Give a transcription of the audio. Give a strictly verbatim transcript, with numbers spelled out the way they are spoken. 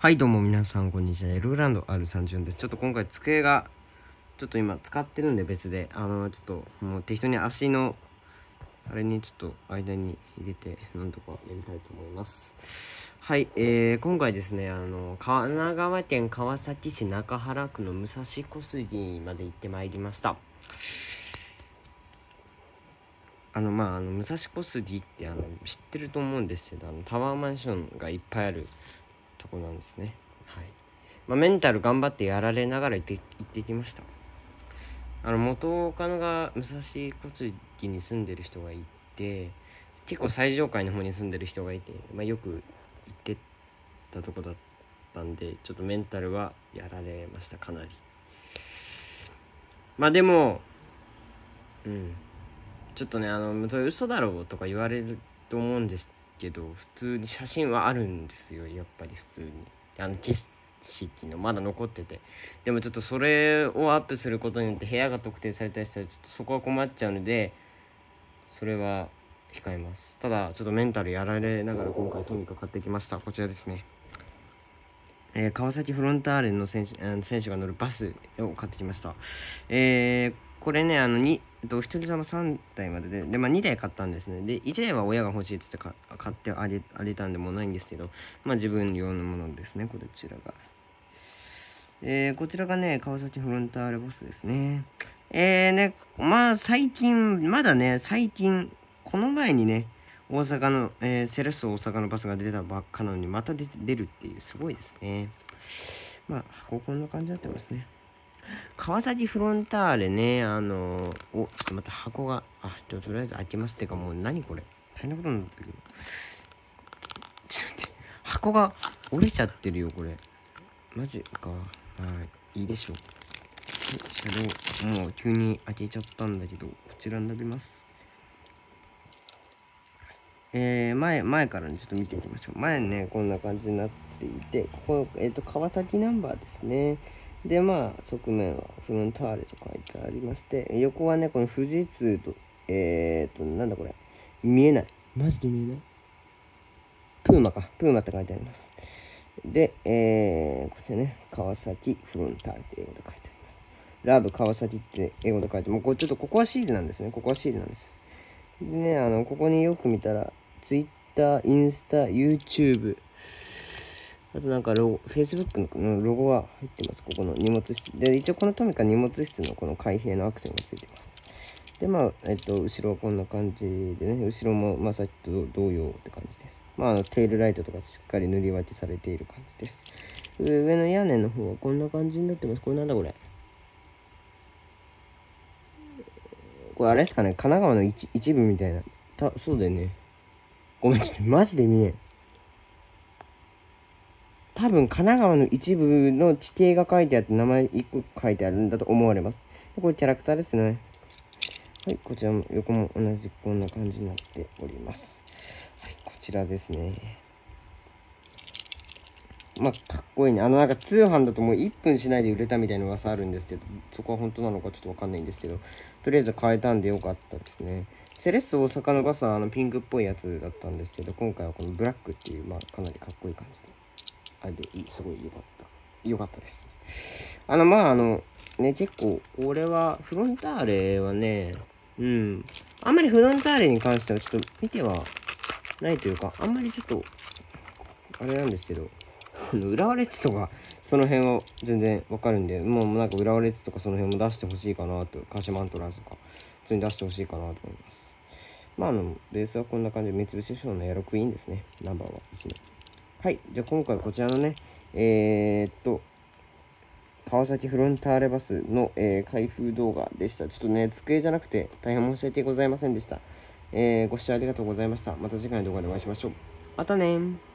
はいどうも皆さんこんにちは。エルグランド アールさんじゅうよん です。ちょっと今回机がちょっと今使ってるんで別であのちょっともう適当に足のあれにちょっと間に入れてなんとかやりたいと思います。はい、えー、今回ですねあの神奈川県川崎市中原区の武蔵小杉まで行ってまいりました。あのまああの武蔵小杉ってあの知ってると思うんですけど、あのタワーマンションがいっぱいあるとこなんですね。はい。まあ、メンタル頑張ってやられながら行って行ってきました。あの元カノが武蔵小杉に住んでる人がいて、結構最上階の方に住んでる人がいて、まあ、よく行ってたとこだったんで、ちょっとメンタルはやられました。かなり。まあでもうんちょっとねあの嘘だろうとか言われると思うんですけど、普通に写真はあるんですよ。やっぱり普通にあの景色のまだ残ってて、でもちょっとそれをアップすることによって部屋が特定されたりしたらちょっとそこは困っちゃうので、それは控えます。ただちょっとメンタルやられながら今回トミカ買ってきました。こちらですね、えー、川崎フロンターレの選手、あの選手が乗るバスを買ってきました。えー、これねあのにお一人様さんだいまでで、でまあ、にだい買ったんですね。でいちだいは親が欲しいっつって買ってあげあげたんでもうないんですけど、まあ自分用のものですね。こちらがえー、こちらがね川崎フロンターレバスですね。えーねまあ最近まだね最近この前にね大阪の、えー、セレッソ大阪のバスが出たばっかなのにまた出て出るっていう、すごいですね。まあ箱こんな感じになってますね。川崎フロンターレね、あのー、お、ちょっと待って、箱が、あ、とりあえず開けます。ってかもう何これ大変なことになってるけど。ちょっと待って、箱が折れちゃってるよ、これ。マジか。はい、いいでしょう。車両、もう急に開けちゃったんだけど、こちらになります。えー、前、前からね、ちょっと見ていきましょう。前ね、こんな感じになっていて、ここ、えっと、川崎ナンバーですね。で、まあ、側面はフロンターレと書いてありまして、横はね、この富士通と、えー、っと、なんだこれ。見えない。マジで見えない。プーマか。プーマって書いてあります。で、えー、こちらね、川崎フロンターレって英語で書いてあります。ラブ川崎って英語で書いて、もうこれちょっとここはシールなんですね。ここはシールなんです。でね、あの、ここによく見たら、Twitter、インスタ、YouTube、あとなんかロゴ、Facebook のロゴが入ってます。ここの荷物室。で、一応このトミカ荷物室のこの開閉のアクションがついてます。で、まあ、えっと、後ろはこんな感じでね、後ろもまあさっきと同様って感じです。まあ、あの、テールライトとかしっかり塗り分けされている感じです。上の屋根の方はこんな感じになってます。これなんだこれ。これあれですかね、神奈川の 一, 一部みたいな。た、そうだよね。ごめん、マジで見えん。多分神奈川の一部の地形が書いてあって名前いっこ書いてあるんだと思われます。これキャラクターですね。はい、こちらも横も同じこんな感じになっております。はい、こちらですね。まあ、かっこいいね。あの、なんか通販だともういっぷんしないで売れたみたいな噂あるんですけど、そこは本当なのかちょっとわかんないんですけど、とりあえず買えたんでよかったですね。セレッソ大阪のバスはあのピンクっぽいやつだったんですけど、今回はこのブラックっていう、まあ、かなりかっこいい感じで。あれですごい良かった。良かったです。あの、まあ、あの、ね、結構、俺は、フロンターレはね、うん、あんまりフロンターレに関してはちょっと見てはないというか、あんまりちょっと、あれなんですけど、浦和レッズとか、その辺は全然わかるんで、もうなんか浦和レッズとかその辺も出してほしいかなと、鹿島アントラーズとか、普通に出してほしいかなと思います。まあ、あの、ベースはこんな感じで、三菱商のエアロクイーンですね。ナンバーはいちの。はい。じゃあ今回こちらのね、えー、っと、川崎フロンターレバスの、えー、開封動画でした。ちょっとね、机じゃなくて大変申し訳ございませんでした。えー、ご視聴ありがとうございました。また次回の動画でお会いしましょう。またねー。